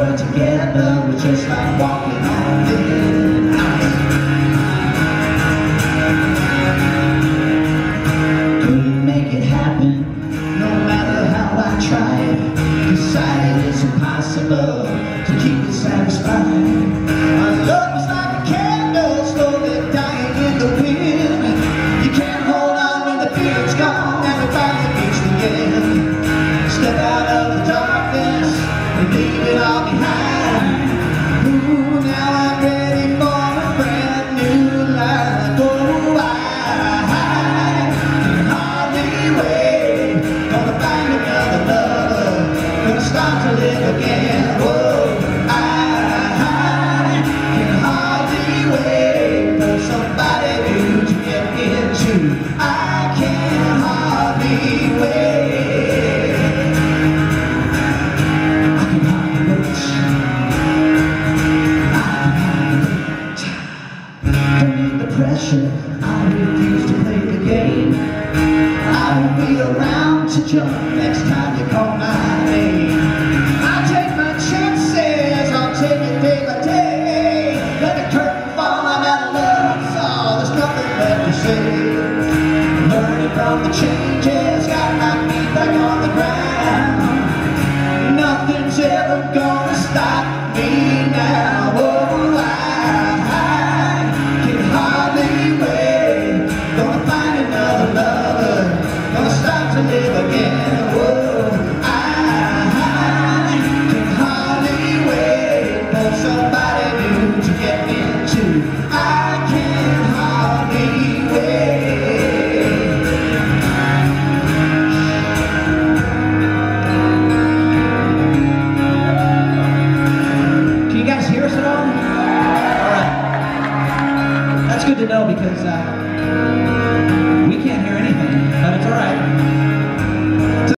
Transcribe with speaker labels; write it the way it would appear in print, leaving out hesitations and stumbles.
Speaker 1: world together was just like walking on thin ice. Couldn't make it happen, no matter how I tried. Decided it's impossible to keep it satisfied. Our love was like a candle slowly dying in the wind. You can't hold on when the feeling's gone and the fire reach the end. Step out of the darkness and leave it all behind. Ooh, now I'm ready for a brand new life. Oh, I can hardly wait. Gonna find another lover, gonna start to live again. Oh, I can hardly wait for somebody new to get into. I can hardly wait. I can hardly wait. Don't need the pressure, I refuse to play the game. I won't be around to jump next time you call my name. I'll take my chances, I'll take it day by day. Let the curtain fall, I'm out of love, that's all, there's nothing left to say. Learning from the changes, got my feet back on the ground. Nothing's ever gonna stop me now. Oh, I can hardly wait. Gonna find another lover, gonna start to live again. Oh, I can hardly wait for somebody new to get into. I can hardly wait. Can you guys hear us at all? All right. That's good to know because